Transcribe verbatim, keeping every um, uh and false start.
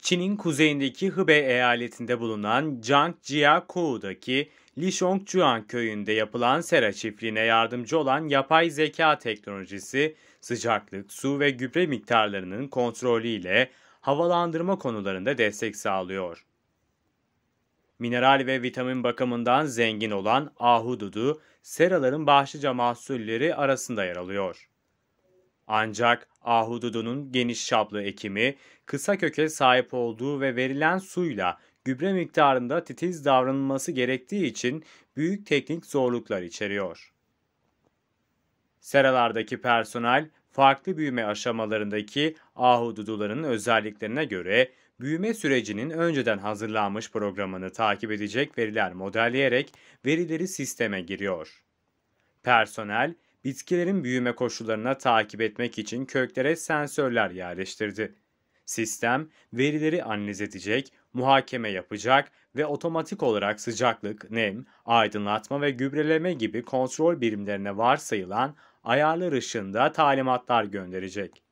Çin'in kuzeyindeki Hubei eyaletinde bulunan Zhangjiakou'daki Lishongjuan köyünde yapılan sera çiftliğine yardımcı olan yapay zeka teknolojisi, sıcaklık, su ve gübre miktarlarının kontrolü ile havalandırma konularında destek sağlıyor. Mineral ve vitamin bakımından zengin olan ahududu, seraların başlıca mahsulleri arasında yer alıyor. Ancak ahududunun geniş çaplı ekimi, kısa köke sahip olduğu ve verilen suyla gübre miktarında titiz davranılması gerektiği için büyük teknik zorluklar içeriyor. Seralardaki personel, farklı büyüme aşamalarındaki ahududuların özelliklerine göre büyüme sürecinin önceden hazırlanmış programını takip edecek veriler modelleyerek verileri sisteme giriyor. Personel, bitkilerin büyüme koşullarına takip etmek için köklere sensörler yerleştirdi. Sistem, verileri analiz edecek, muhakeme yapacak ve otomatik olarak sıcaklık, nem, aydınlatma ve gübreleme gibi kontrol birimlerine varsayılan ayarlar ışığında talimatlar gönderecek.